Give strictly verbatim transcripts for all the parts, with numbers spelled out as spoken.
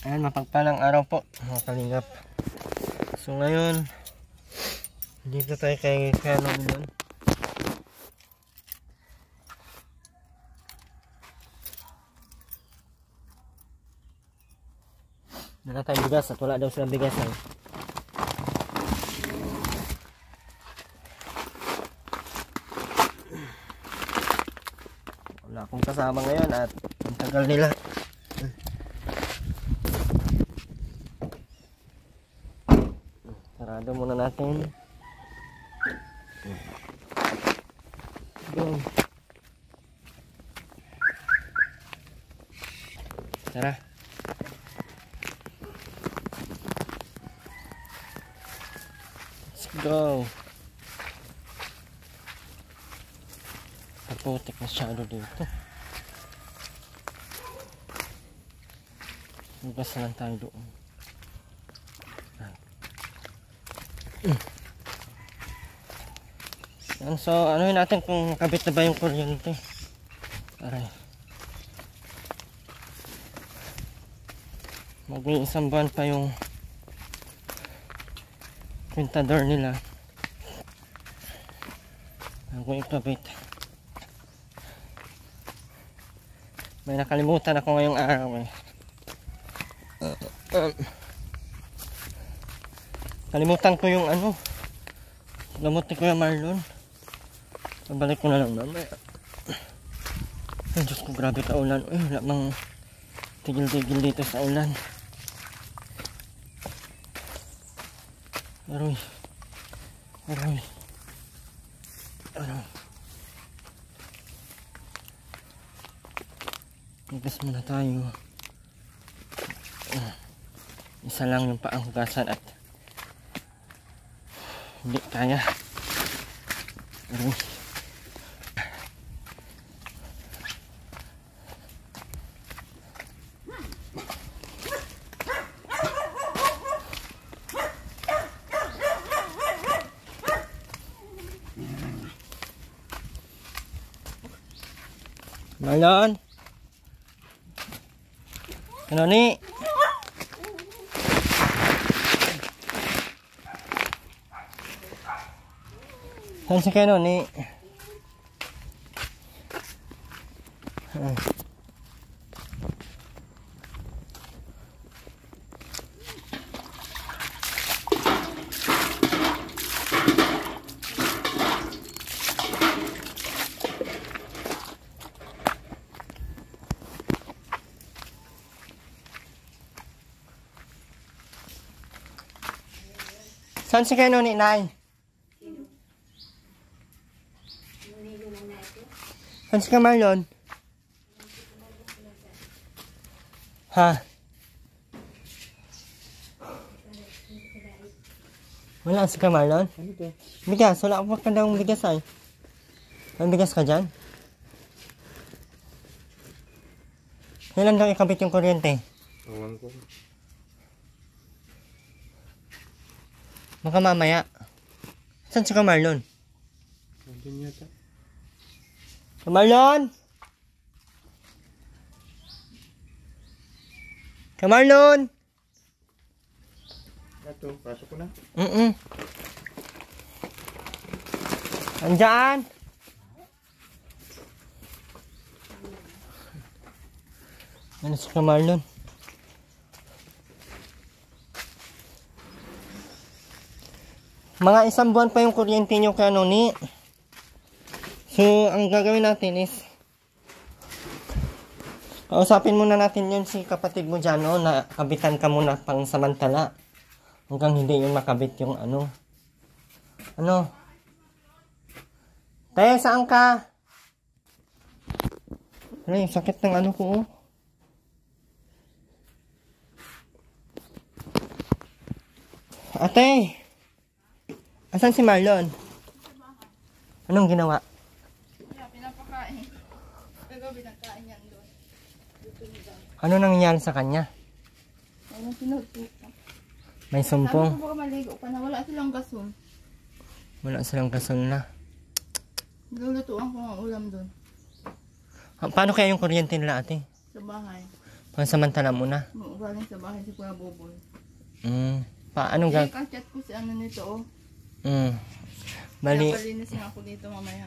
Ayan, mapagpalang araw po mga kalingap. So ngayon, dito tayo kay Kano Milon. Wala tayong bigas at wala daw silang bigas eh. Wala akong kasama ngayon at ang tagal nila. Sarado muna natin. Go. Tara. Let's go. Kaputik masyado dito. Lugas na lang tayo doon. Yan, so ano yun natin kung nakabit na ba yung kuryente. Aray. Mag-iisang buwan pa yung pintador nila. Ako ikabit. May nakalimutan ako ngayong araw eh. Uh, um, kalimutan ko yung ano, gamot ni Kuya Marlon. Pabalik ko na lang mamaya. Ay Diyos ko, grabe ka ulan. Uy, wala mang tigil-tigil dito sa ulan. Aroy. Aroy. Aroy. Hugas muna tayo. Isa lang yung paang hugasan at hindi kaya. Aroy. Marlon. Ano ni? Saan si Kano ni? Ah. Saan si Kano ni, Nay? Saan si Marlon? Ha? Wala si Marlon? Bigas, wala ako pa daw bigas ay. May bigas ka dyan? Kailan daw ikabit yung kuryente? Awan ko. Baka mamaya. Saan si Marlon? Nandun yata. Marlon! Marlon! Ito, pasok ko na. Mm-mm. Andyan! Ano si Marlon? Mga isang buwan pa yung kuryente nyo kaya ano ni. So, ang gagawin natin is kausapin muna natin yun si kapatid mo dyan, no, na kabitan ka muna pang samantala. Hanggang hindi yun makabit yung ano. Ano? Tayo, saan ka? Ay, sakit ng ano ko, oh. Ate! Asan si Marlon? Anong ginawa? Yeah, pinapakain. Kagabi nagkain yan doon. Ano nangyayari sa kanya? Ayun, sinusuka. May sumpong? Sabi ko baka maligo ka na. Wala silang gason. Wala silang kasal na. Lulutuan ko ang ulam doon. Ha, paano kaya yung kuryente nila, ate? Sa bahay. Pansamantala muna. Oo, galing sa bahay si Kuya Boboy. Mm. Paano Eh, gag... kachat ko si ano nito, oh. Mm. Bali... Kaya palinis nga ako dito mamaya.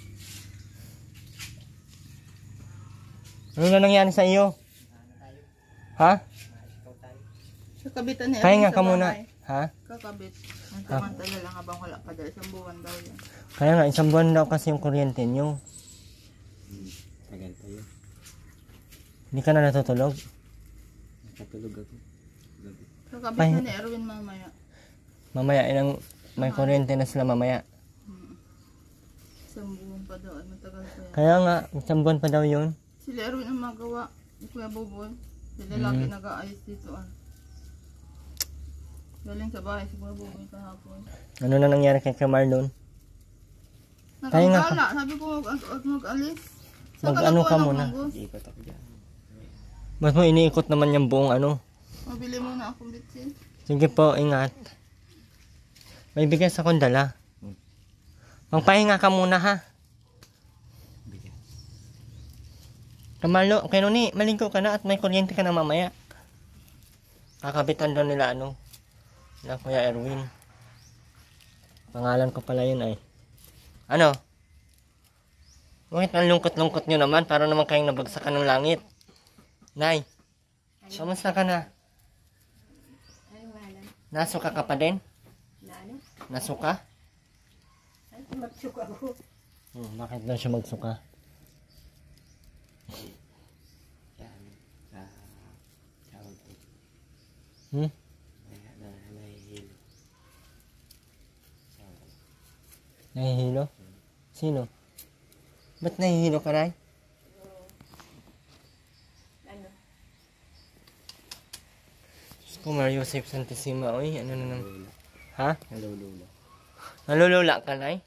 Ano na nangyari sa iyo? Ha? Sa kabitan ni Pahinga Erwin ka sa muna. bahay. Ha? Kakabit. Ang samantala lang habang wala pa dahil isang buwan daw yan. Kaya nga, isang buwan daw kasi yung kuryente nyo. Hmm. Tagal tayo. Hindi ka na natutulog. Nakatulog ako. Gabi. Kakabit Pahinga. na ni Erwin mamaya. Mamaya, ilang may kuryente na sila mamaya. Hmm. Isang buwan pa daw. Ay, matagal pa yan. Kaya nga, isang buwan pa daw yun. Sila Erwin ang magawa. Ni Kuya Boboy. Sila lagi Hmm. nag-aayos dito, ah. Galing sa bahay si Kuya Boboy kahapon. Ano na nangyari kay Marlon? Pahinga ka. Nakagala. Sabi ko mag- mag- mag-alis. Saan Mag-ano nagkuha ka ng muna? munggo? Iikot ako dyan. Ba't mo iniikot naman yung buong ano? Mabili muna akong bitsin. Sige po, ingat. May bigas akong dala. Magpahinga ka muna ha. Bigas. Kamalo, kay Nuni, maligo ka na at may kuryente ka na mamaya. Kakabitan doon nila ano. Na Kuya Erwin. Pangalan ko pala yun ay. Ano? Bakit ang lungkot-lungkot nyo naman? Para naman kayong nabagsakan ng langit. Nay, kamusta ka na? Ano nga lang? Nasuka ka pa din? Na ano? Nasuka? Ay, magsuka ako. Hmm, bakit daw siya magsuka? Yan. Sa... Tawag ko. Hmm? May na nahihilo. Tawag. Nahihilo? Sino? Ba't nahihilo ka, Nay? Ano? Diyos ko, Mario Joseph Santissima. Uy, ano na nang... Lula. Ha? Hello, Lula. Nalulula ka, Nay?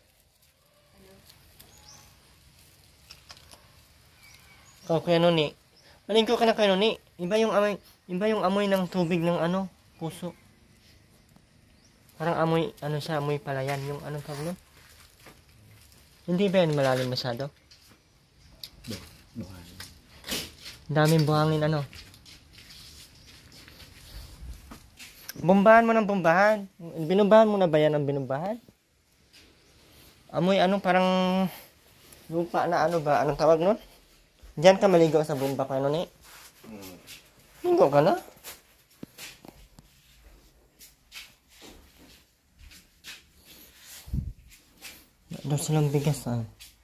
Ikaw, Kuya Nuni. Malingko ka na, Kuya Nuni. Iba yung amoy, iba yung amoy ng tubig ng ano, puso. Parang amoy, ano siya, amoy palayan. Yung anong tawag nun? Hindi ba yan malalim masyado? Buhangin. Ang daming buhangin, ano? Bombahan mo ng bombahan. Binumbahan mo na ba yan ang binumbahan? Amoy ano, parang lupa na ano ba? Anong tawag nun? Diyan ka maligo sa bomba ka, ano ni? Hmm. Ligo ka na? Daw silang bigas, ah.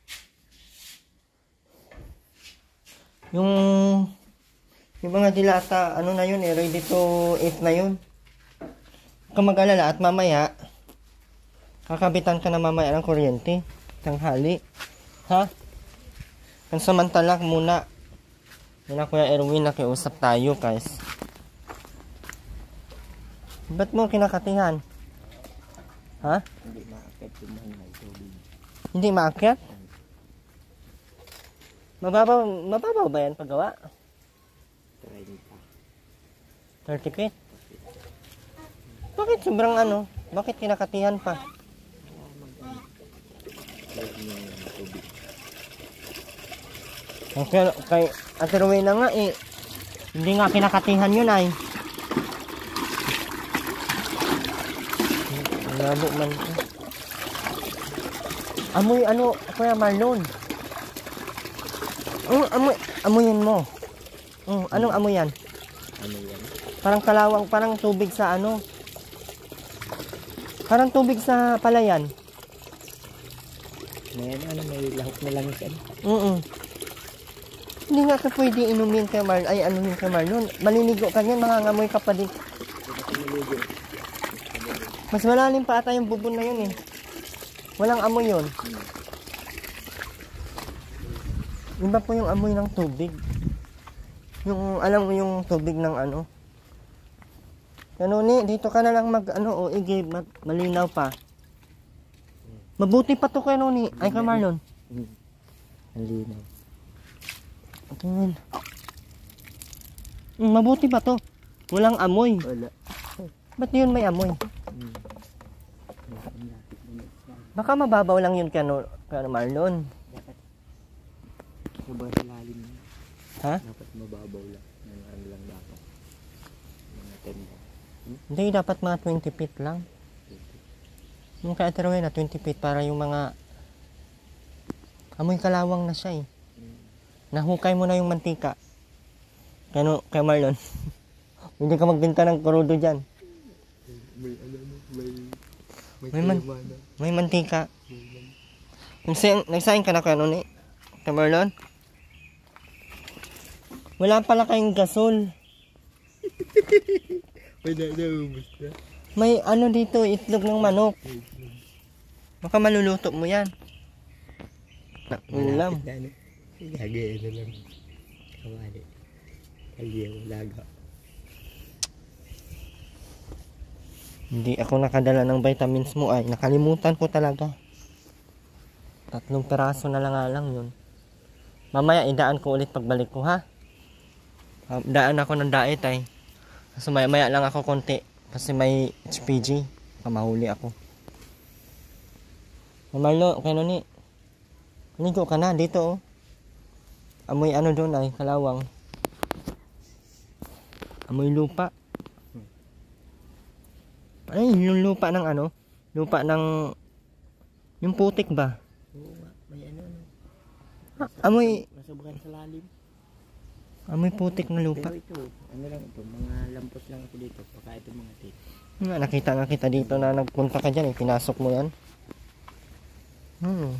Yung yung mga dilata, ano na yun eh, ready to eat na yun. Huwag kang mag-alala at mamaya, kakabitan ka na mamaya ng kuryente, tanghali. Ha? Kan samantala muna, yun na Kuya Erwin, nakiusap tayo guys. Ba't mo kinakatihan? Ha? Hindi maakit yung mahal tubig. Hindi maakyat? Mababaw, mababaw ba yan paggawa? Try nyo pa. thirty feet? Bakit sobrang ano? Bakit kinakatihan pa? Try nyo yung tubig. Kay, kay Ate Rowena nga eh. Hindi nga kinakatihan yun ay. Labo man. Amoy ano, Kuya Marlon. Ang amoy, amoyin mo. Mm, anong amoy yan? Ano yan? Parang kalawang, parang tubig sa ano. Parang tubig sa palayan. May ano, may lahok na langis ano. Mm. Hindi nga ka pwede inumin kay Marlon. Ay, anuhin kay Marlon. Maliligo ka niyan, mangangamoy ka pa din. Mas malalim pa ata yung bubon na yun eh. Walang amoy yun. Iba po yung amoy ng tubig. Yung, alam mo yung tubig ng ano. Ano ni, dito ka na lang mag, ano, o igi, mag, malinaw pa. Mabuti pa to kay Noni. Ay, kay Marlon. Ang linaw. Tingnan. Mm, mabuti pa to. Walang amoy. Wala. Ba't yun may amoy? Baka mababaw lang yun kay, no, kay Marlon. Sobrang lalim. Ha? Dapat mababaw lang. Ng ano. ten ba? Hindi, dapat mga twenty feet lang. Yung kay Ate Rowena, twenty feet para yung mga amoy kalawang na siya eh. Nahukay mo na yung mantika. Kano, kay Marlon. Hindi ka magbenta ng kurudo dyan. May ano, may... May, man, may mantika. Nagsayang, nagsayang ka na kay ano ni? Kay Marlon? Wala pala kayong gasol. Wala na, ubus na. May ano dito, itlog ng manok. Baka maluluto mo yan. Na, ulam. Malapit na ano. Gagawin na lang. Kawali. Kaliyaw, laga. Hindi ako nakadala ng vitamins mo ay nakalimutan ko talaga. Tatlong peraso na lang nga lang yun. Mamaya idaan ko ulit pagbalik ko ha. Daan ako ng diet ay. Kasi maya maya lang ako konti. Kasi may H P G. Kamahuli ako. Marlo, kaya ni. Ligo ka na dito oh. Amoy ano doon ay kalawang. Amoy lupa. Ay, yung lupa ng ano? Lupa ng... Yung putik ba? Oo nga, may ano ano. Ah, amoy... Masubukan sa lalim. Amoy putik na lupa. Pero ito, ano lang ito, mga lampot lang ako dito. Baka ito mga tit. Nga, nakita nga kita dito na nagpunta ka dyan eh. Pinasok mo yan. Hmm.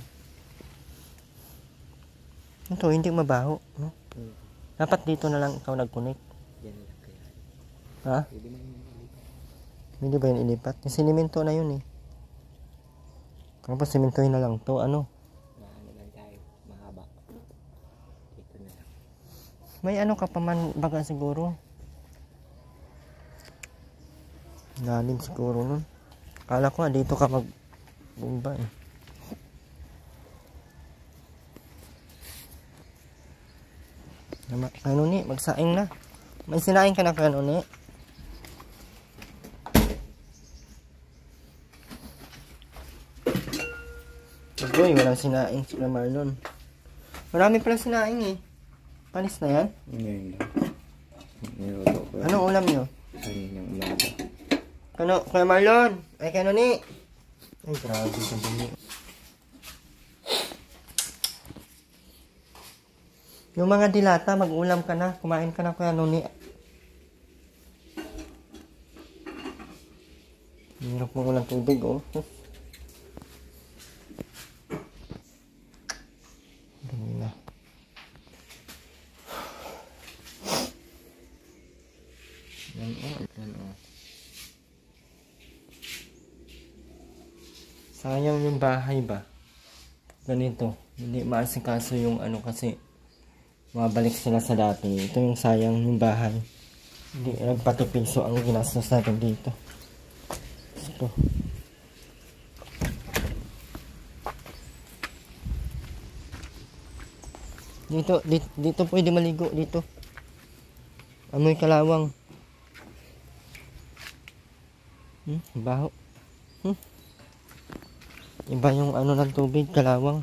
Ito, hindi mabaho. No? Hmm. Dapat dito na lang ikaw nag-connect. Yan lang kaya. Ha? Pwede mo yung ilipat. Hindi ba yun ilipat? Yung sinimento na yun eh. Kapag simentohin na lang to, ano? Na ano lang tayo, mahaba. Dito na lang. May ano ka pa man baga siguro. Lalim siguro nun. Kala ko nga dito ka mag-bumba eh. Ano ni? Magsaing na. May sinaing ka na kano ni? Uy, walang sinaing sila Marlon. Marami pala sinaing eh. Panis na yan? Ngayon lang. Niluto ko. Anong ulam nyo? Kaninang umaga. Kano? Kuya Marlon? Ay, kano ni? Ay, grabe sa bumi. Yung mga dilata, mag-ulam ka na. Kumain ka na kuya Nuni. Hirap mo ulang tubig oh. Dami na. Yan oh, yan oh. Sayang yung bahay ba? Ganito. Hindi maasikaso yung ano kasi mabalik sila sa dati. Ito yung sayang yung bahay. Hindi nagpatipiso ang ginastos natin dito. Ito. Dito, dito, dito pwede maligo dito. Amoy kalawang. Hmm, baho. Hmm. Iba yung ano ng tubig, kalawang.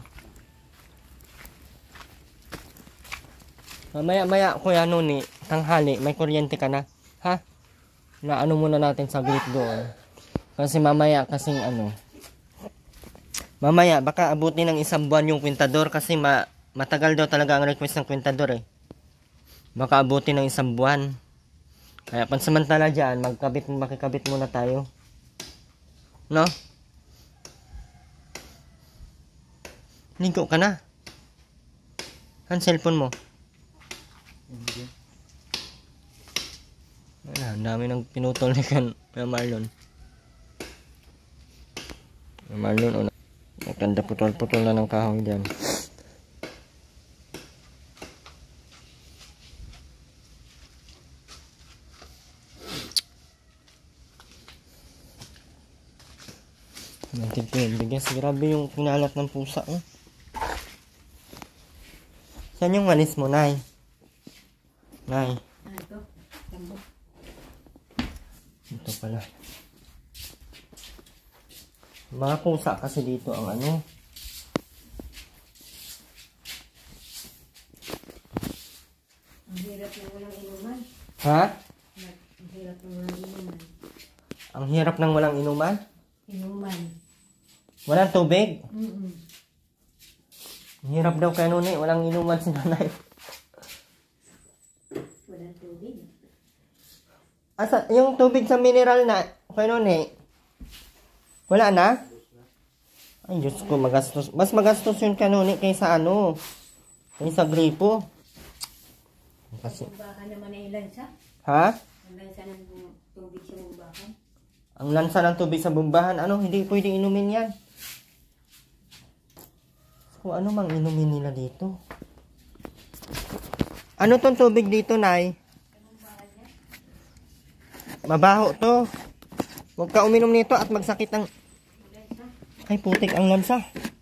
Maya maya kuya Nuni, tanghali, may kuryente ka na. Ha? Na ano muna natin saglit doon. Kasi mamaya kasing ano. Mamaya baka abutin ng isang buwan yung kwintador kasi ma matagal daw talaga ang request ng kwintador eh. Baka abutin ng isang buwan. Kaya pansamantala diyan, magkabit makikabit muna tayo. No? Ligo ka na. Ang cellphone mo. Wala, ang dami ng pinutol ni kan Marlon. Marlon, oh, maganda putol-putol na ng kahoy dyan. Nantig ko yung bigas. Grabe yung kinalat ng pusa. Eh. Saan yung manis mo, Nay? Nay. Ano to? Tambo. Ito pala. Mga pusa kasi dito ang ano. Ang hirap na walang inuman. Ha? Ang hirap ng walang inuman. Ang hirap ng walang inuman. Inuman. Walang tubig. Mm-mm. Ang hirap daw kay Nuni, walang inuman si nanay. Walang tubig. Asa, yung tubig sa mineral na, kay Nuni, wala na? Ay, Diyos ko, magastos. Mas magastos yun kay Nuni kaysa ano, kaysa gripo. Kasi, Bumbahan naman ay lansa. ha? Ang lansa ng bu- tubig sa bumbahan. Ang lansa ng tubig sa bumbahan, ano, hindi pwedeng inumin yan. Kung ano mang inumin nila dito. Ano tong tubig dito, Nay? Mabaho to. Huwag ka uminom nito at magsakit ng... Ay, putik ang lansa.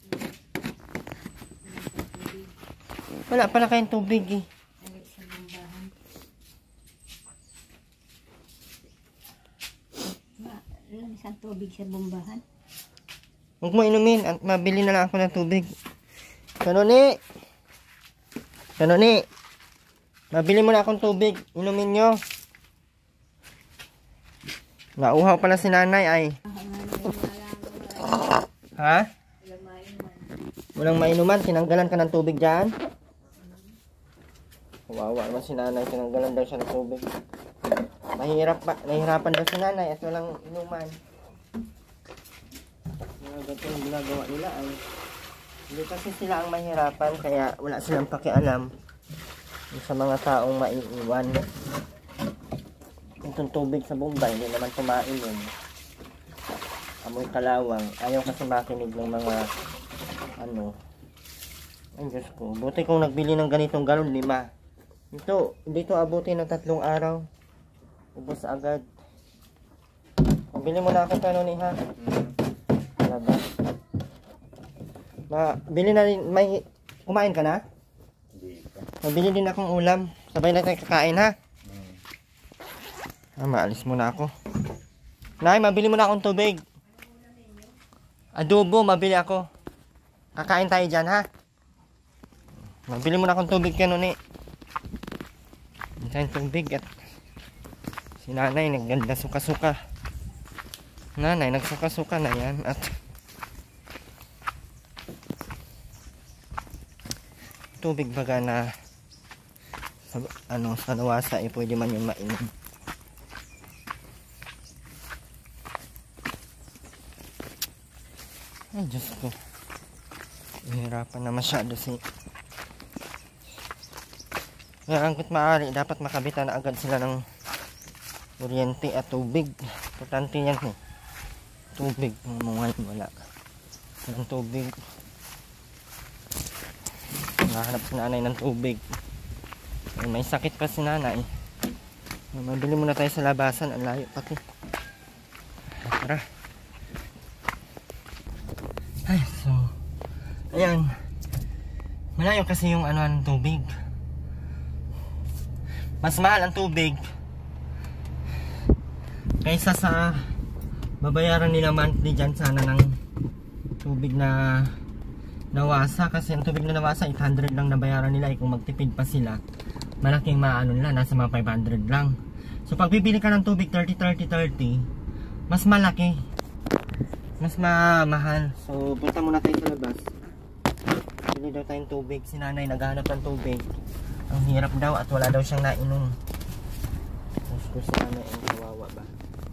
Wala pala kayong tubig eh. Ay, sa bumbahan. Ma, lansang tubig sa bumbahan. Huwag mo inumin at mabili na lang ako ng tubig. Kanoni! Kanoni! Mabili mo na akong tubig. Inumin nyo. Nauhaw pala si nanay ay. Ha? Walang mainuman. Tinanggalan ka ng tubig dyan? Wawa naman si nanay. Tinanggalan daw siya ng tubig. Mahirap pa. Nahihirapan daw si nanay at walang inuman. Mga ganito yung ginagawa nila ay hindi kasi sila ang mahirapan kaya wala silang pakialam sa mga taong maiiwan. Itong tubig sa Bombay, hindi naman kumain yun. Amoy kalawang. Ayaw kasi makinig ng mga ano. Ay Diyos ko. Buti kung nagbili ng ganitong galon, lima. Ito, dito abuti ng tatlong araw. Ubos agad. Bili mo na ako kano ni ha. Talaga. Ma, bili na rin, may, kumain ka na? Hindi pa. Mabili din akong ulam. Sabay na tayo kakain ha. Ah, maalis muna ako. Nay, mabili mo na akong tubig. Adobo, mabili ako. Kakain tayo dyan ha. Mabili mo na akong tubig kano ni. Hindi tayong tubig at si nanay nagganda suka-suka. Nanay, nagsuka-suka na yan at tubig baga na sa, ano, sa nawasa eh, pwede man yung mainom. Ay, Diyos ko. Hihirapan na masyado si... Kaya hanggat maaari, dapat makabitan na agad sila ng kuryente at tubig. Importante yan eh. Tubig. Ngayon wala. Walang tubig. Nahanap si nanay ng tubig. Ay, may sakit pa si nanay. Mabili muna tayo sa labasan. Ang layo pati. Tara. Ay, so. Ayan. Malayo kasi yung ano ng tubig. Mas mahal ang tubig kaysa sa babayaran nila monthly dyan sana ng tubig na nawasa, kasi ang tubig na nawasa eight hundred lang nabayaran nila eh. Kung magtipid pa sila malaking maano nila, nasa mga five hundred lang. So pag bibili ka ng tubig thirty thirty thirty, mas malaki, mas mamahal. So punta muna tayo sa labas, bili daw tayong tubig. Si nanay naghahanap ng tubig, ang hirap daw at wala daw siyang nainom. Gusto si nanay ang kawawa ba.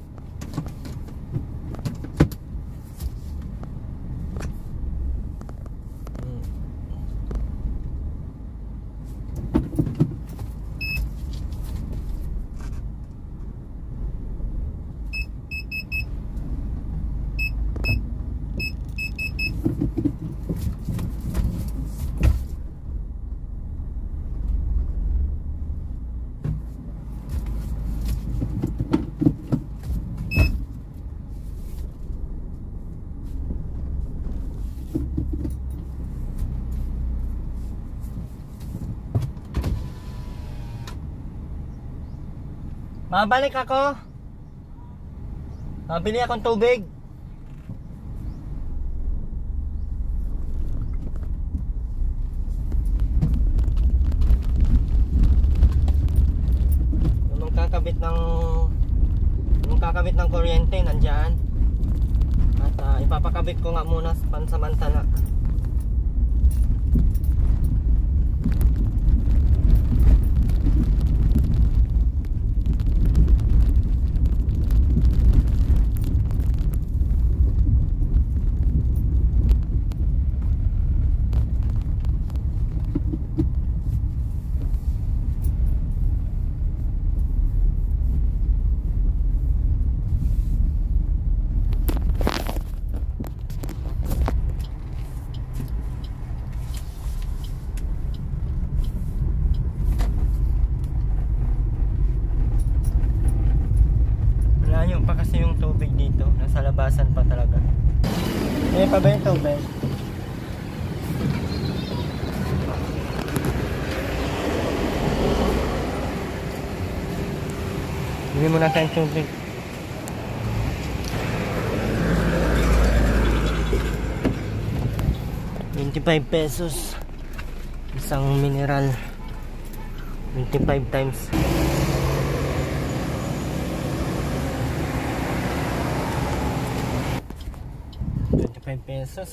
Mabalik ako. Mabili akong tubig. Yung kakabit ng Yung kakabit ng kuryente nandyan. At uh, ipapakabit ko nga muna pansamantala. Malayo pa kasi yung tubig dito. Nasa labasan pa talaga. Eh pa ba yung tubig? Bili muna tayong tubig. twenty-five pesos. Isang mineral. twenty-five times. twenty-five pesos.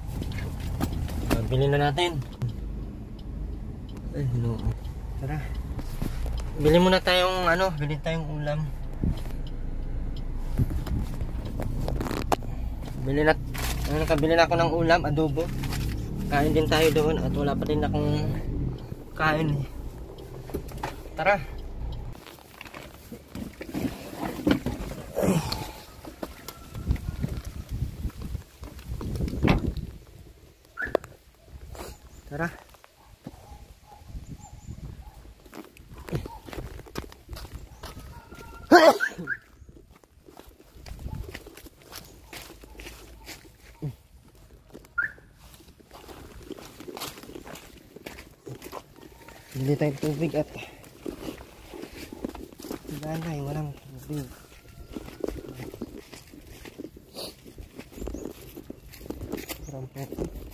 Bili na natin. Ay, no. Tara. Bili muna tayong ano, bili tayong ulam. Bili na, ano, nakabili na ako ng ulam, adobo. Kain din tayo doon at wala pa din akong kain. Tara. Tara. Bili tayong tubig at nanay, walang tubig. Rampot.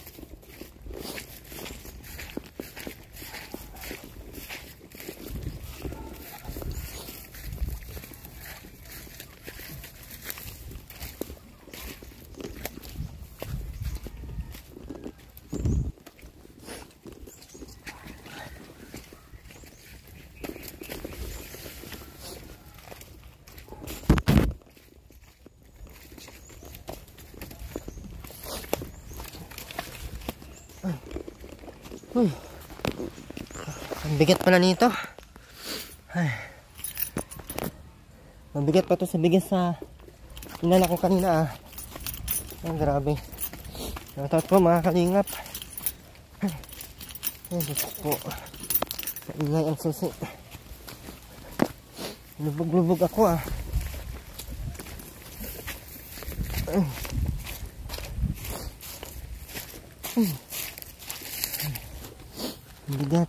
Uy. Ang bigat pala nito. Ay. Mabigat pa to sa bigas sa inala ko kanina ah. Ay, grabe. Natakot po mga kalingap. Ay, Diyos po. Maingay ang susi. Lubog-lubog ako ah. Ay. Ay. Bigat.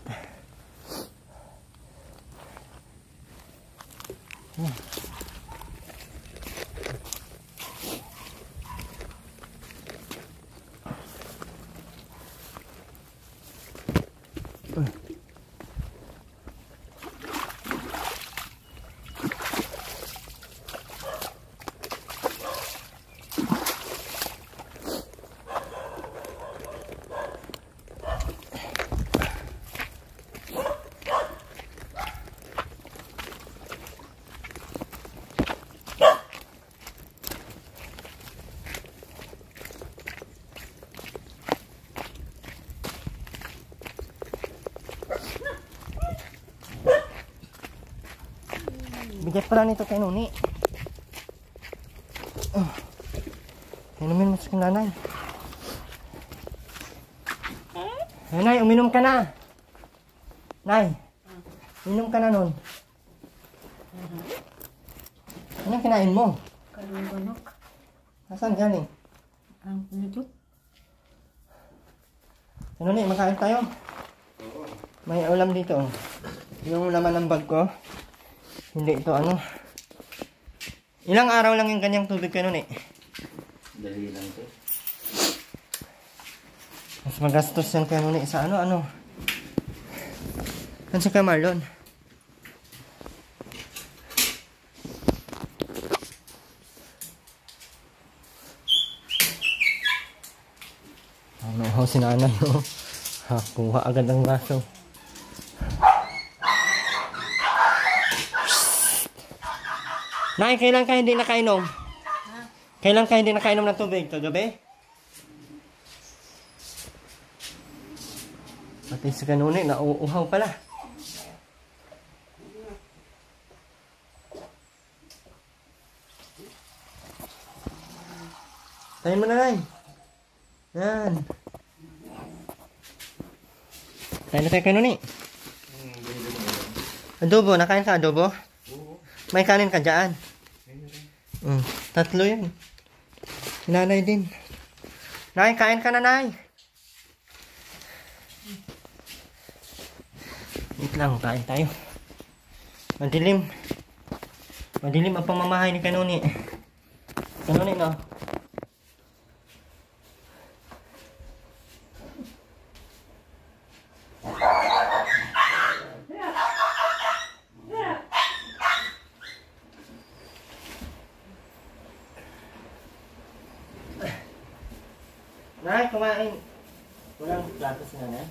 Hmm. Bigat pala nito kay Nuni. Oh. Inumin mo sa nanay. Nanay, uminom ka na. Nay, uminom ka na nun. Anong kinain mo? Kalungganok. Nasaan galing? Ang pinito. Nuni, makain tayo. May ulam dito. Yung laman ng bag ko. Hindi ito ano. Ilang araw lang yung ganyang tubig kayo nun eh. Dali lang ito. Mas magastos yan kayo nun eh. Sa ano ano. Saan si Marlon? ako si nanay. Oh. Ha, kuha agad ng baso. Nay, kailan ka hindi nakainom? Kailan ka hindi nakainom ng tubig? Kagabi? Pati si kanuni, nauuhaw pala. Tayo mo na, Nay. Yan. Tayo na tayo kanuni. Adobo, nakain ka adobo? May kanin ka dyan. Mm, tatlo yan. Nanay din. Nay, kain ka na, Nay. Wait lang, kain tayo. Madilim. Madilim ang pamamahay ni Kanuni. Kanuni, no? Nay, kumain. Walang plato si nanay.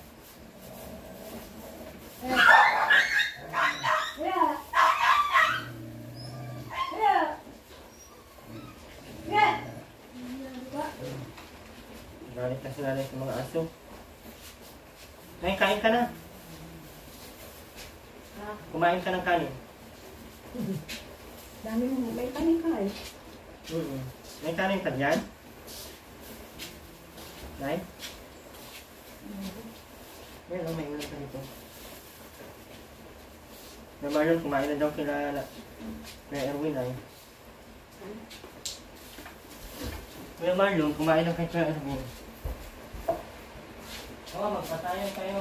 Galit na si nanay sa mga aso. Nay, kain ka na. Kumain ka ng kanin. Dami mo, may kanin ka eh. Mm-mm. May kanin ka dyan? Nay? Yan, oh, may ulam ka dito. Na Marlon, kumain na daw kila kay Erwin ay. Kuya Marlon, kumain na kay Kuya Erwin. Oo, magpatayan kayo.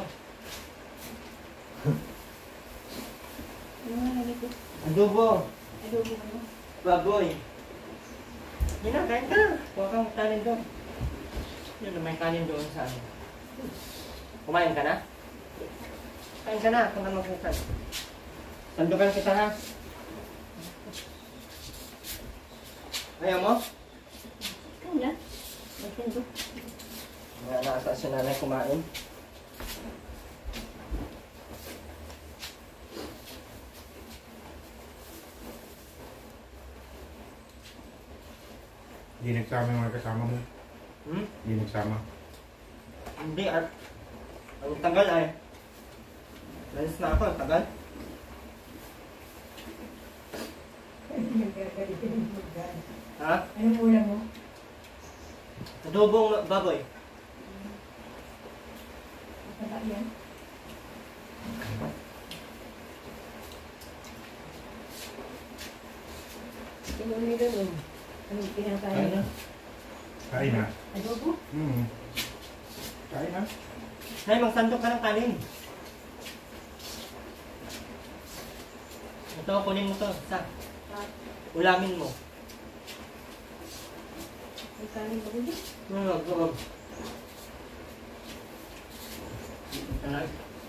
Ano nga nalito? Adobo, Adobo ano? baboy. Yan na, kain ka na. Huwag kang kanin doon. Yun, may kanin doon sa ano. Kumain ka na? Kain ka na, kung ano magbukas. Sandukan kita, ha? Ayaw mo? Kain na. May sandok. Nga, nasa si nanay kumain. Hindi nagsama yung mga kasama mo. Hmm? Hindi nagsama. Hindi, at ang tagal ay. Lalis na ako, ang tagal. Ha? Anong ulam mo? Adobong baboy. Mataba yan. Tingnan mo nila nun. Anong pinakain Kain mo? na. Kain na. Adobo? Hmm. Kain na. Nay, magsandok ka ng kanin. Ito, kunin mo to. Sa ulamin mo. May kanin ba dito? Hmm, wag, wag. Anak.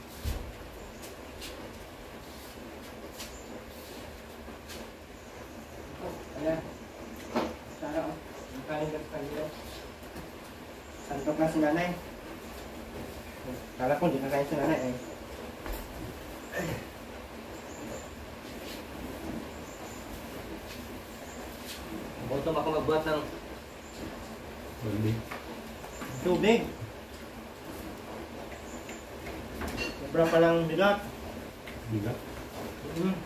Ayan. Sana, oh. Ang kanin ka sa kanila. Sandok na si nanay. Kala ko hindi kakain si nanay eh. Gutom ako magbuhat ng Hindi. tubig. Sobra palang bigat. Bigat. Mm.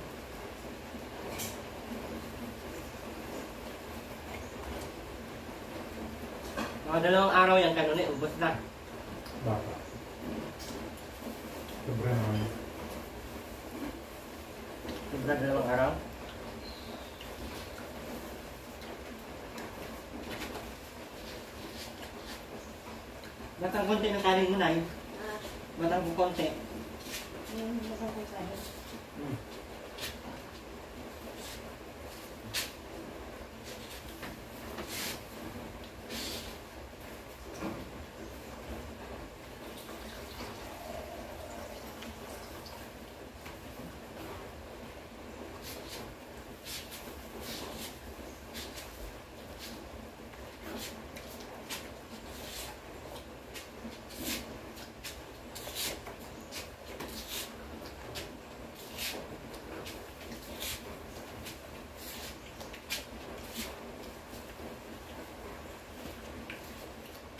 Mga dalawang araw yan kanuni, ubos na. Baka. Sobra naman. Sobra dalawang araw. Batang konti ng kanin mo na yun. Ah, Batang konti. yung nakakasahin. Mm.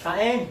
Kain!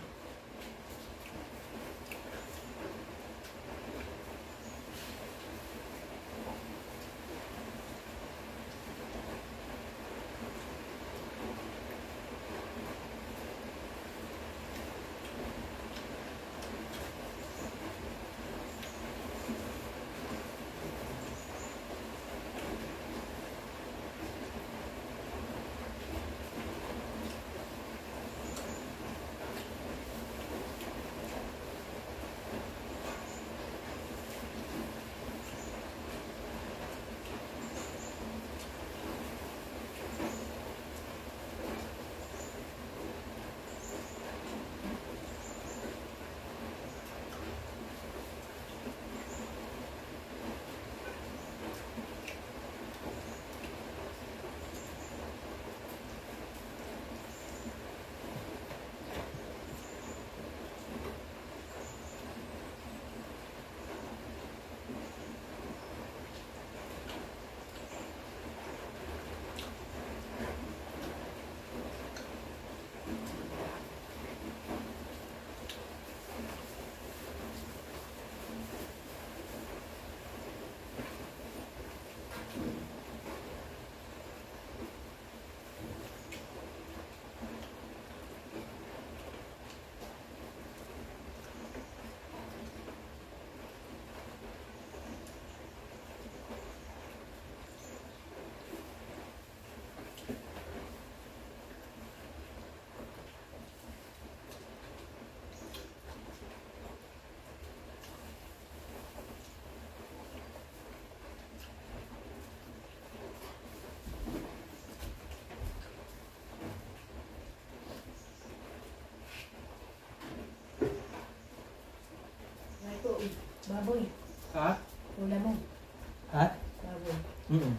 Ito, baboy. Ha? Ulam mo. Ha? Baboy. Mm-mm.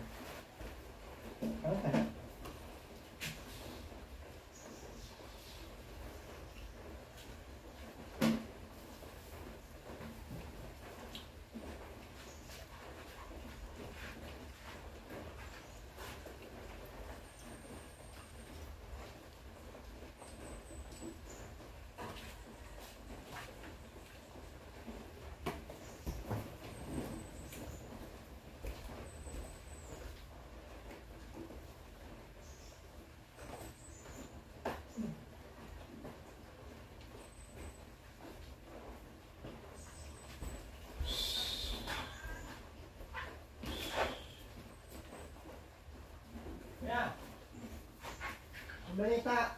Okay. Yeah. Balita.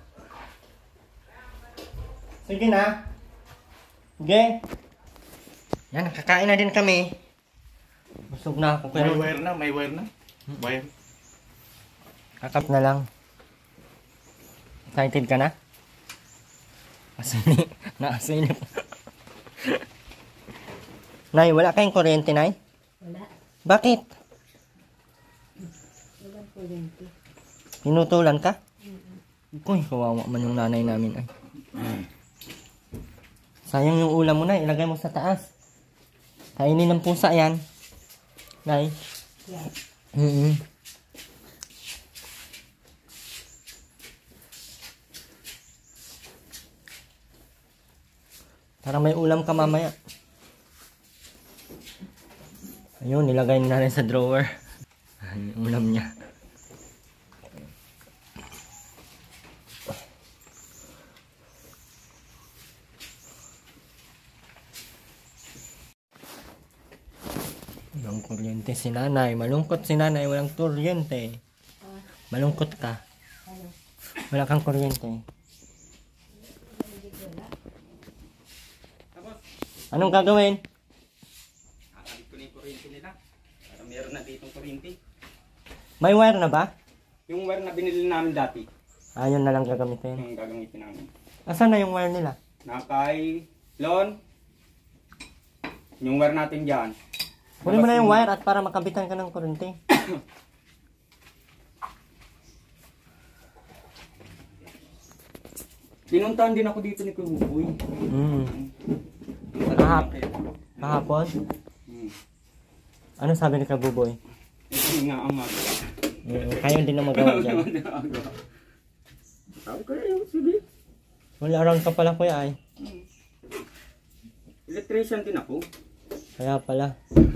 Sige na. Sige. Yan, nakakain na din kami. Busog na ako. May Pero wire na, may wire na. Wire. kakap na lang. Excited ka na? Asinip. Naasinip. Nay, wala kayong kuryente, Nay? Wala. Bakit? Walang kuryente. Tinutulan ka? Uy, kawawa man yung nanay namin ay. Sayang yung ulam mo na, ilagay mo sa taas. Kainin ng pusa yan. Nay. Yan. Mm-hmm. Para may ulam ka mamaya. Ayun, nilagay na rin sa drawer. Ay, yung ulam niya. Walang kuryente si nanay. Malungkot si nanay. Walang kuryente. Malungkot ka. Wala kang kuryente. Anong gagawin? Kakalit ko na yung kuryente nila. Para meron na ditong kuryente. May wire na ba? Yung wire na binili namin dati, Ayun na lang gagamitin. yung gagamitin namin. Asan na yung wire nila? Nakay Lon, yung wire natin dyan. Kunin mo na yung wire at para makabitan ka ng kuryente. Pinuntahan din ako dito ni Kuya. Mm. Kahap kahapon? Hmm. Ano sabi ni Kabuboy? Ito nga ang magawa. Mm, kayo din na magawa dyan. Sabi ko yun, sige. Wala around ka pala kuya ay. Electrician din ako. Kaya pala.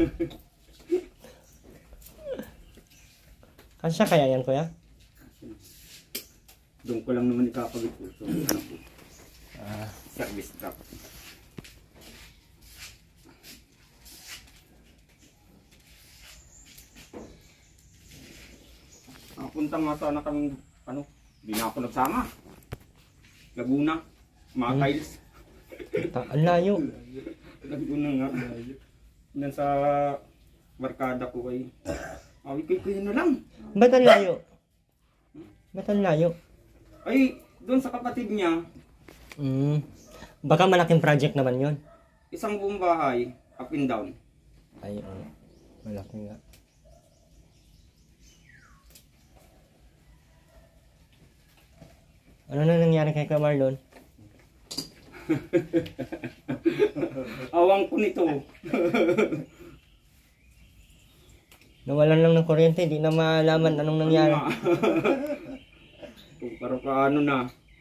Kasya kaya yan kuya? Doon ko lang naman ikakabit po. So, ano po? Ah. Service truck. Napunta nga sana kami, ano, di na ako nagsama. Laguna, mga Hmm. Kyles. Ta- ang layo. Laguna nga. Yan sa barkada ko ay, awi kay kuya na lang. Ba't ang layo? Ba't ang layo? Ay, doon sa kapatid niya, Hmm. Baka malaking project naman yon. isang buong bahay, up and down. Ay, oo. Malaki nga. Ano na nangyari kay Kuya Marlon? Awang ko nito. Nawalan lang ng kuryente, di na malaman anong nangyari. Kung parang kaano na.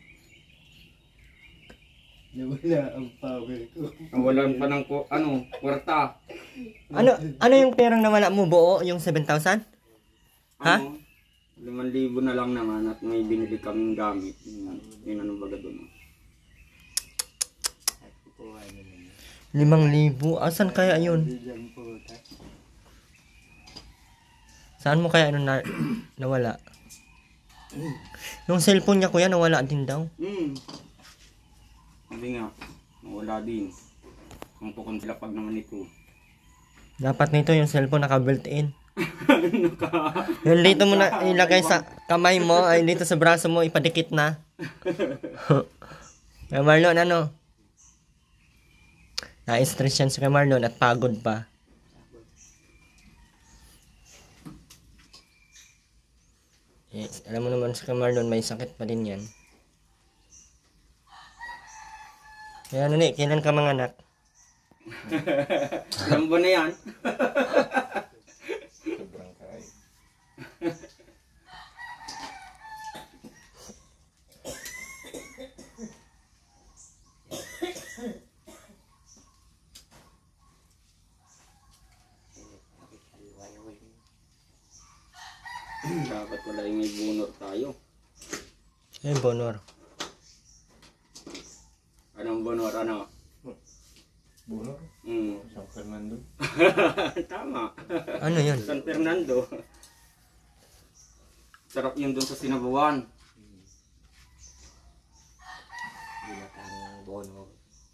Nawala ang power ko. Nawalan pa ng ko, ano, kwarta. Ano ano yung perang nawala mo buo, yung seven thousand? Ha? Ano, limang libo na lang naman at may binili kaming gamit. Yun, yun ano baga doon. Limang libo? Asan kaya yun? Saan mo kaya ano na, nawala? Yung cellphone niya kuya nawala din daw. Hmm. Sabi nga, nawala din. Ang tukon sila pag naman ito. Dapat nito yung cellphone naka built-in. Yung dito mo na ilagay sa kamay mo, ay dito sa braso mo, ipadikit na. Kaya Marlon, ano? Na-stress yan si Kuya Marlon at pagod pa. Yes, alam mo naman si Kuya Marlon, may sakit pa din yan. Kaya ano ni, kailan ka mga anak? Ilang buwan na yan. Sobrang kaya. Dapat wala yung may bunor tayo. Eh, bonor. Anong bunor, ano? Bunor? Hmm. San Fernando? Tama. Ano yun? San Fernando. Sarap yun doon sa Sinabuan. Binatang bono.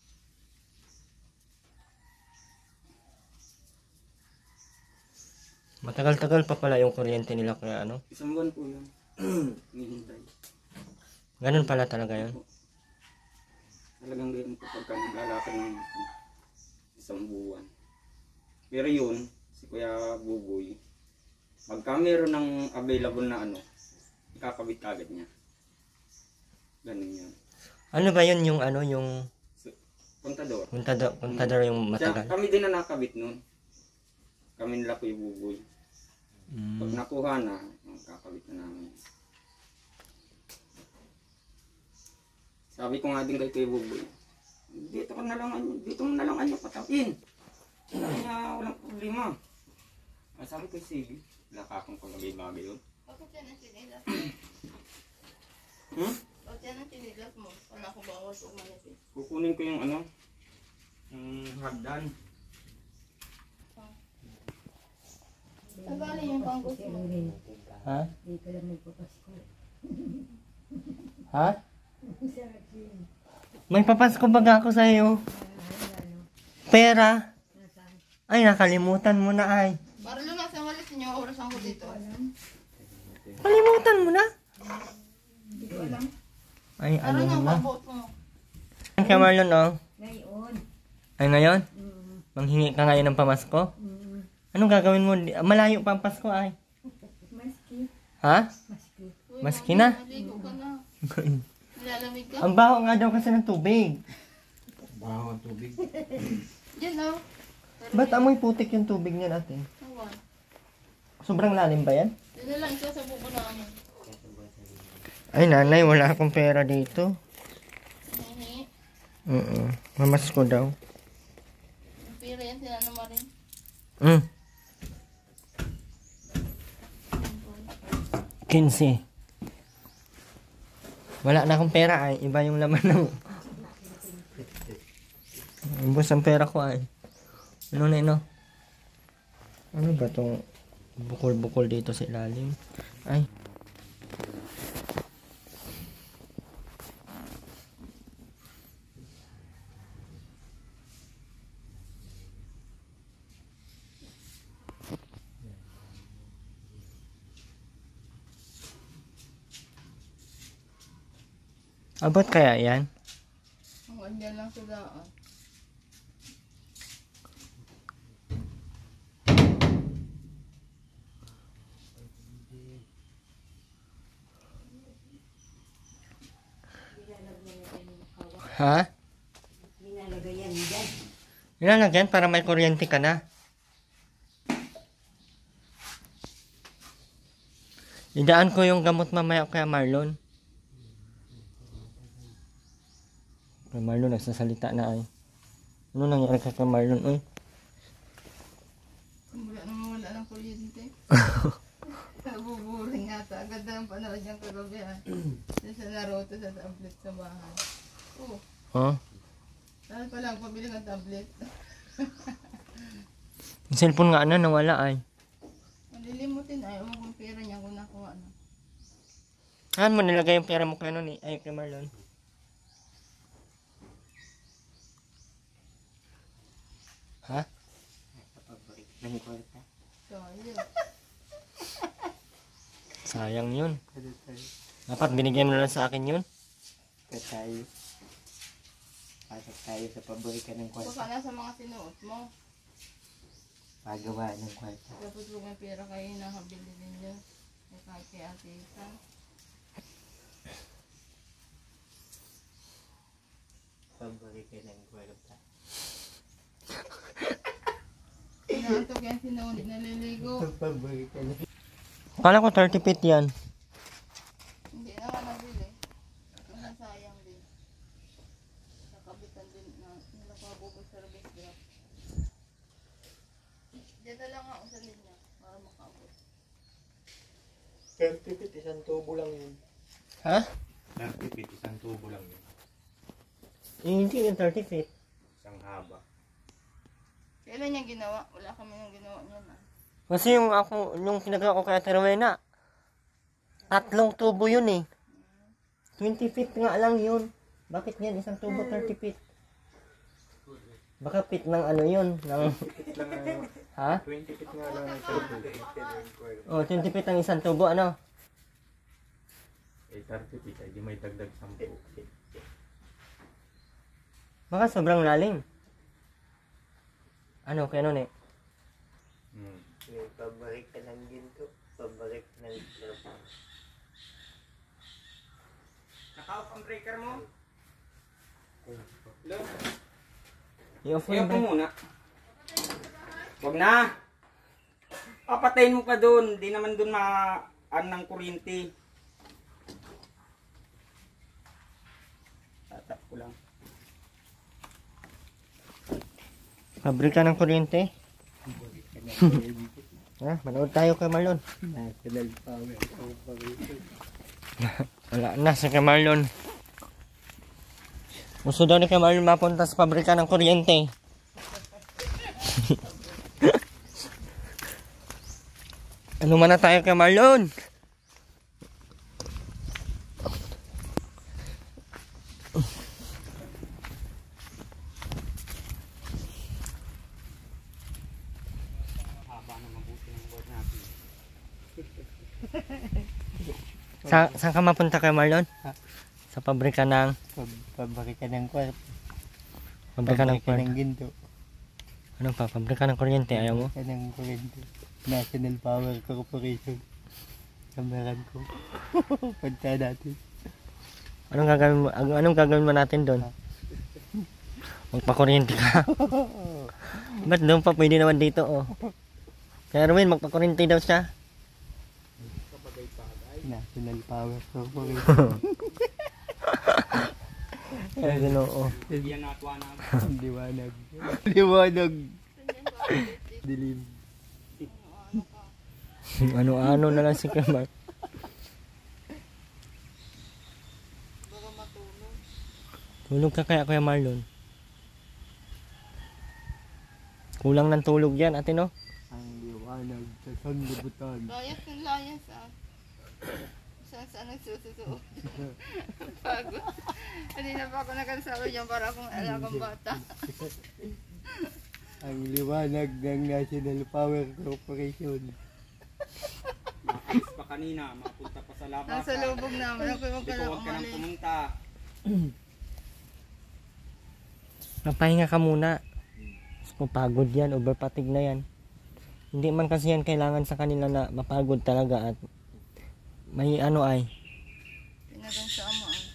Matagal-tagal pa pala yung kuryente nila kaya ano? Isang buwan po yun. Hinihintay. Ganun pala talaga yun. Talagang ganyan po pagka naglalakad ng isang buwan. Pero yun, si Kuya Buboy, pagka meron ng available na ano, ikakabit agad niya. Ganun yun. Ano ba yun yung ano, yung Kontador. puntador, puntador yung Siya, matagal? kami din na nakabit nun. Kami nila Kuya Buboy. Pag Mm. nakuha na, kakabit na namin. Sabi ko nga din kay Kuya Buboy, dito ko na lang, dito mo na lang ano, patapin. Kaya walang problema. Ah, sabi ko, sige, wala ka akong pagkagay-bagay yun. Bakit yan ang sinilas? Hmm? Bakit yan ang sinilas mo? Wala ko bawal o manipis. Kukunin ko yung ano, yung hagdan. Saan galing yung pangkos Kasi mo? ano rin, Ha? dito lang magpapasko. Ha? Sarap yun. May papasko baga ako sa'yo. Ah, ano, Pera. nasaan? Ay, nakalimutan mo na ay. Para lumasan walis niyo, orasan ko dito. Kalimutan mo na? Hindi ko alam. Ay, Ano ano nang na. mabot mo? Kaya Marlon, oh. Ngayon. Ay, ngayon? Mm, Manghingi ka ngayon ng pamasko? mm, Anong gagawin mo? Di- Malayo pa ang Pasko ay. maski. Ha? Maski. Uy, Maski mami, na. maligo ka na. Nilalamig ka? Ang baho nga daw kasi ng tubig. Baho ang tubig. Yan o. Ba't amoy putik yung tubig niya natin? Awan. Sobrang lalim ba yan? Yan na lang, isa sa buko namin. Ay nanay, wala akong pera dito. Yan. Oo. Mamas ko daw. Pira yan sila naman rin. Mm. quince. Wala na akong pera ay. Iba yung laman ng... Ubus ang pera ko ay. Ano na ino? Ano ba itong bukol-bukol dito sa ilalim? Ay. Abot kaya yan? Ang andyan lang sa daan. Ha? Nilalagay yan dyan. Nilalagyan para may kuryente ka na. Idaan ko yung gamot mamaya kaya Marlon. Kaya Marlon nagsasalita na ay. Ano nangyari ka kay Marlon? Uy. Wala naman wala ng kuryente. Nabuburing yata. Agad na ang panood niyang kagabi ah. Sa Naruto sa tablet sa bahay. Oh, Oh? dahil pala ako pabili ng tablet. Yung cellphone nga na nawala ay. Malilimutin ay huwag kong pera niya kung nakuha na. Saan mo nilagay yung pera mo kay ano ni? Ay kay Marlon. Ha? So, yun. Sayang yun. Dapat binigyan mo na lang sa akin yun. Tayo. Pasok tayo sa paborika ng Baka kwarta. na sa mga sinuot mo. Pagawa ng kwarta. Tapos huwag may pera kayo nakabili din yun. Kaya kahit kay Ate Isa. Paborika ng kwarta. Inaantok yan sinuot, naliligo. Paborika ng... Akala ko thirty feet yan. Hindi na nga nabili. Nasayang din. Nakabitan din na nilakabubog service drop. Diyan na lang ako sa linya para makaabot. thirty feet, isang tubo lang yun. Ha? thirty feet, isang tubo lang yun. Eh, hindi yung thirty feet. Isang haba. Kailan niya ginawa? Wala kami nang ginawa niya na. Kasi yung ako, yung pinagawa ko kay Ate Rowena, tatlong tubo yun eh. twenty feet nga lang yun. Bakit yan? Isang tubo, thirty feet. Baka feet ng ano yun? Ng... Feet lang ano. Ha? twenty feet nga lang ang tubo. Oh, twenty feet ang isang tubo, ano? Eh, thirty feet, ay di may dagdag sampu. Baka sobrang lalim. Ano, kaya nun eh? Hmm. Pabalik ka ng ginto, pabalik ng lapang. Naka-off ang breaker mo? Hello? I-off mo Ayaw yung ko break. muna. Wag na. Papatayin mo pa doon. Di naman doon ma-an ng kuryente. Tatap ko lang. Pabrika ng kuryente. Ha? Manood tayo kay Marlon. National Power Corporation. Wala na si kay Marlon. Gusto daw ni kay Marlon mapunta sa pabrika ng kuryente. Ano man na tayo kay Marlon? Sa saan ka mapunta kay Marlon? Sa pabrika ng Pabalik ka ng kwarta, pabrika ng pabalik ka ng kuryente. ginto, Ano pa? Pabrika ng kuryente, ayaw mo? ka ng kuryente. National Power Corporation. Kameran ko. Punta natin. Anong gagawin mo? ang- Anong gagawin mo natin doon? Magpakuryente ka. Ba't doon pa? Pwede naman dito, oh. Kaya Erwin, magpakuryente daw siya. National Power Corporation. Ay, ginoo. Yan nakuha na. Ang liwanag. Liwanag. Dilim. Ano-ano na lang si Kamar. Baka matulog. Tulog ka kaya, Kuya Marlon? Kulang ng tulog yan, ate, no? Ang liwanag sa sanlibutan. Layas ng layas ah. Saan saan nagsususuot. Pagod. Hindi na pa ako nakasawa dyan para akong alagang bata. Ang liwanag ng National Power Corporation. Makalis pa kanina, mapunta pa sa labasan. Nasa lubog namin. Ako huwag ka Ikaw na huwag ka nang umalis. pumunta. Napahinga ka muna. Kung pagod yan, overpatig na yan. Hindi man kasi yan kailangan sa kanila na mapagod talaga at may ano ay. Pinagang sa ama ah.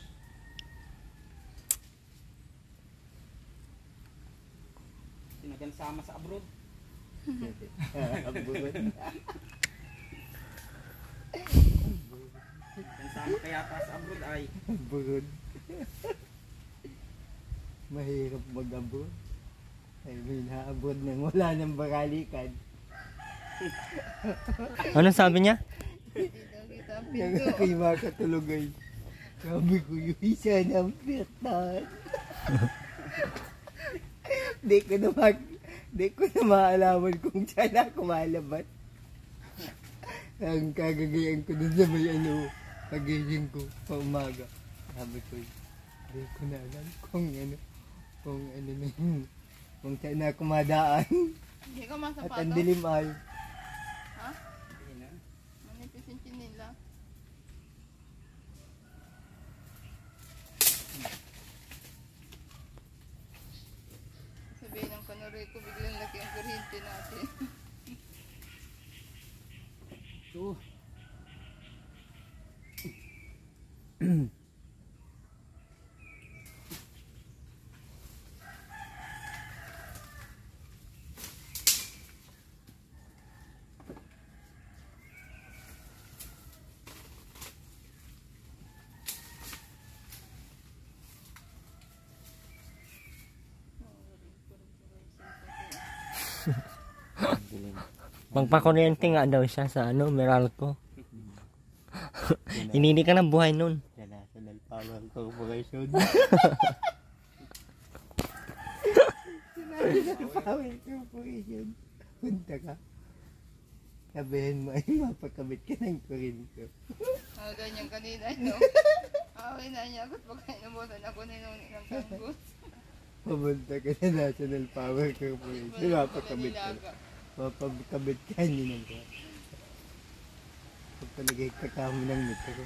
Sinagansama sa abroad. Ang buwan. Sinagansama kaya pa sa abroad ay. Ang buwan. Mahirap mag-abroad. Ay, may na-abroad nang wala nang bakalikan. Ano sabi niya? Hindi daw kita ang Nang pinto. ako'y makatulog ay sabi ko yung isa ng pirtan. Di ko na mag... Di ko na maalaman kung saan ako malabas. Ang kagagayan ko dun sa may ano, pagising ko pa umaga. Sabi ko, di ko na alam kung ano, kung ano na yun, kung saan ako madaan. Hindi ka At masapato. ang dilim ay, Ha? Manipis yung chinila. Sabihin ng kanuri ko, biglang laki ang kuryente natin. oh, Magpakuryente nga daw siya sa ano, Meralco. Hindi ka na buhay nun. sa National Power Corporation. National Power Corporation. Punta ka. Sabihin mo ay mapakabit ka ng kurinto. Ah, ganyan kanina, no? Away na niya ako pag inubutan ako ninuni ng tanggos. Pumunta ka sa National Power Corporation. Mapakabit ka. Nilaga. Mapakabit ka niya ng ka. Pagpalagay ka kamo ng metro.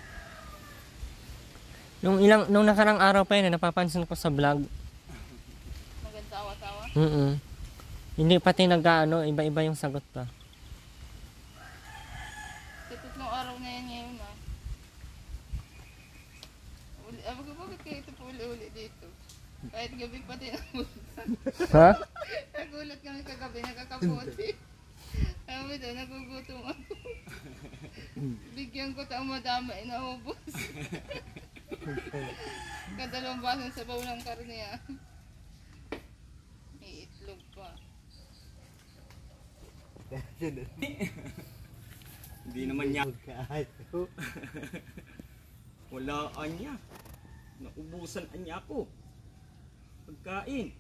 Nung ilang nung nakarang araw pa yun, napapansin ko sa vlog. Nagtawa-tawa. Mm. Hindi pati nag-ano, iba-iba yung sagot pa. Sa tatlong araw na yan ngayon ah. Uli, ah, bakit, bakit kayo ito po uli-uli dito? Kahit gabi pa din ang Ha? nagulat kami kagabi, nakakaputi. Sabi daw, nagugutom ako. Bigyan ko taong madama, inaubos. Kadalawang baso sa baw ng karne ah. May itlog pa. Hindi naman niya. Magkaaso. Wala anya. Naubusan anya ako. Pagkain.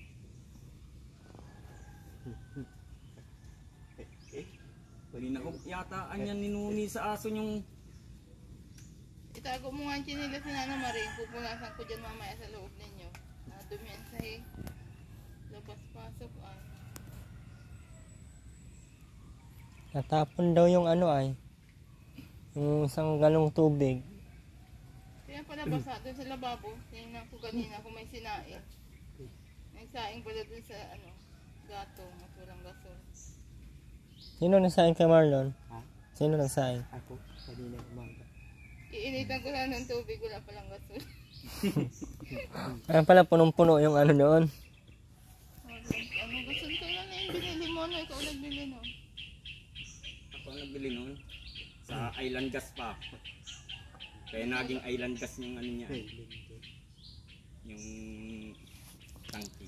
Hindi na ko yata anya ninuni sa aso yung Itago mo nga ang chinila si Nana Marie. Pupunasan ko dyan mamaya sa loob ninyo. Nadumi yan sa eh. Labas-pasok ah. Natapon daw yung ano ay. Yung isang galong tubig. Kaya pala basa doon sa lababo. Tingnan ko kanina kung may sinaing. May saing pala doon sa ano, gato, matulang gasol. Sino nagsaing kay Marlon? Ha? Sino nagsaing? Ako, kanina umaga. Iinitan ko lang ng tubig, wala palang gasol. Kaya pala punong-puno yung ano noon. Ano gasol ko lang na yung binili mo na ikaw nagbili no? ako ang nagbili nun. Sa island gas pa. Kaya naging island gas yung ano niya. yung tangki.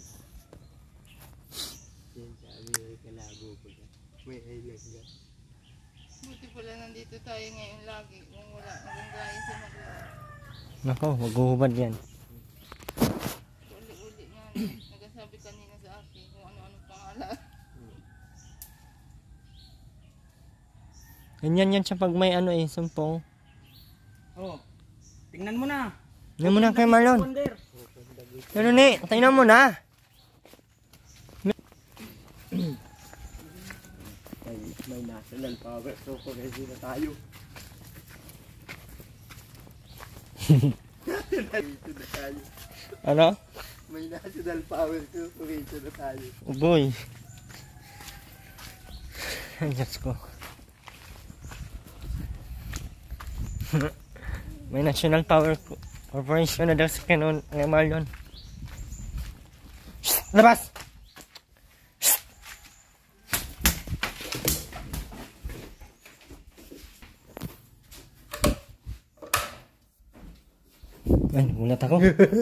Yan sabi may kalago ko na. May hilag na. Buti pala nandito tayo ngayon lagi. Kung wala, hanggang gaya sa maglaro. Nako, maghuhubad yan. Uli-uli nga. Nagsasabi kanina sa akin kung ano-ano pangalan. Ganyan yan siya pag may ano eh, sumpong. Oh, tingnan mo na. Tingnan mo na kay Marlon. Wonder. Ano ni? Tingnan mo na. May, may national power so ready na tayo. Dito na tayo. Ano? May national power so ready na tayo. Uboy. Ay, Diyos ko. May National Power Corporation na daw sa kanon ng Marlon. Shhh! Labas! Shhh! Ay, nagulat ako.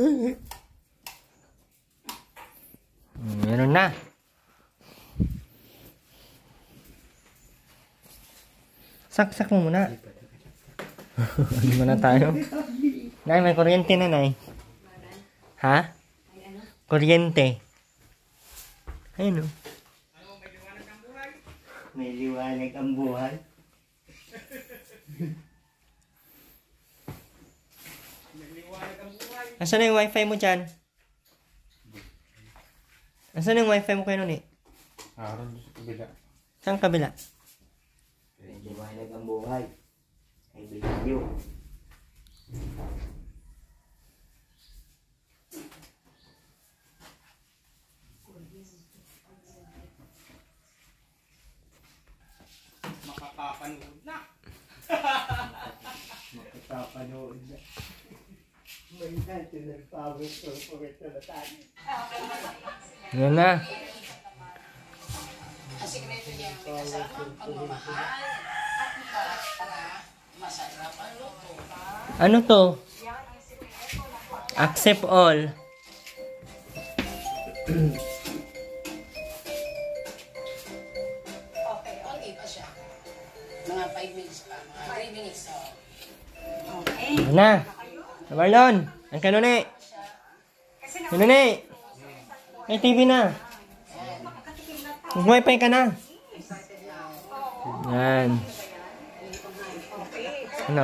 Meron na. Saksak mo muna. Ano muna tayo? Nay, may kuryente na, Nay. Ha? Kuryente. Ayun o. May liwanag ang buhay. Asan na yung wifi mo dyan? Asan na yung wifi mo kayo nun eh? Aron sa kabila. Saan kabila? May liwanag ang buhay. I believe you. Makakapanood na. Makakapanood na. May national power corporation na tayo. Yan na. Ang sikreto niya ang kasama, pagmamahal, at para masarap ang luto. Ano to? Accept all. Okay, okay pa siya. Mga five minutes pa, mga three minutes. So. Yan na. Marlon, ang kanuni. Kanuni. May T V na. Mag-wifi ka na. Yan. Ano?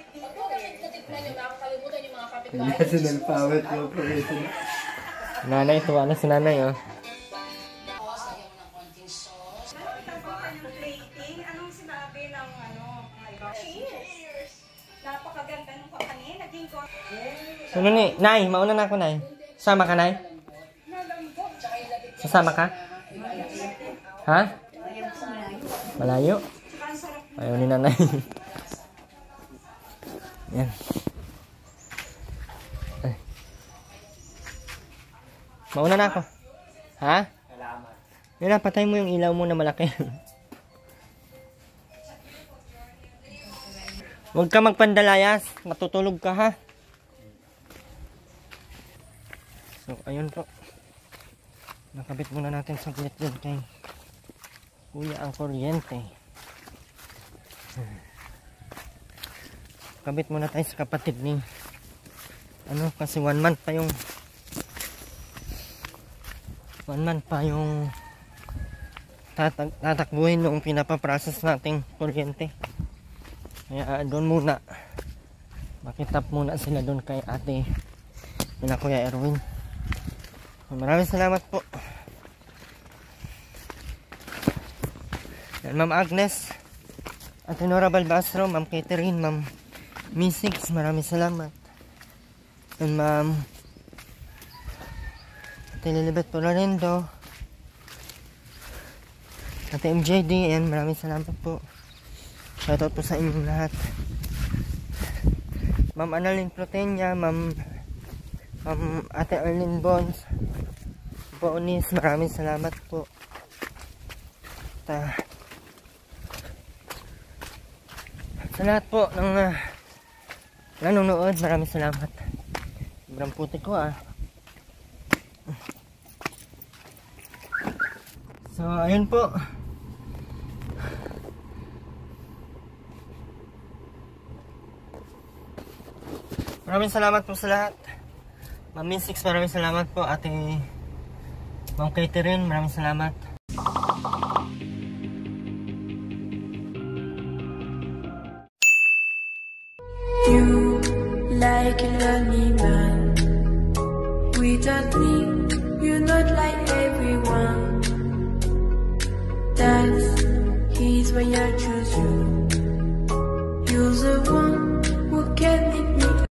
May national power corporation. Nanay, tuwa na si nanay, oh. Tapos, lagyan mo ng konting sauce. Plating, anong sinabi ng ano, cheers! Napakaganda nung kakani, naging ko. Ano ni? Nay, mauna na ako, Nay. Sama ka, Nay? Sasama ka? Ha? Malayo? Ayaw ni nanay. Yan. Ay. Mauna na ako. Ha? Yun na, patay mo yung ilaw mo na malaki. Huwag ka magpandalayas. Matutulog ka, ha? So, ayun po. Nakabit muna natin saglit din kay Kuya ang kuryente. Kabit muna tayo sa kapatid ni ano, kasi one month pa yung one month pa yung tatag, tatakbuhin noong pinapaprocess nating kuryente. Kaya uh, doon muna makitap muna sila doon kay ate nila Kuya Erwin. Maraming salamat po. Yan, Ma'am Agnes at Nora Balbastro, Ma'am Catherine, Ma'am Misix, maraming salamat. And Ma'am Ate Lilibet Polarendo, Ate M J D, and maraming salamat po. Shoutout po sa inyong lahat. Ma'am Annalyn Protenya, Ma'am Ma'am Ate Arlene Bones, po Unis, maraming salamat po. Ta sa lahat po ng uh, nanonood, maraming salamat. Sobrang puti ko ah. So, ayun po. Maraming salamat po sa lahat. Ma'am Six, maraming salamat po. Ate Ma'am Catherine, maraming salamat. You like a lonely man. Without me, you're not like everyone. That's he's when you're true.